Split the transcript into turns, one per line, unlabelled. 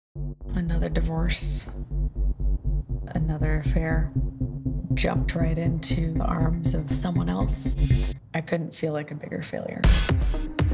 Another divorce, another affair, jumped right into the arms of someone else. I couldn't feel like a bigger failure.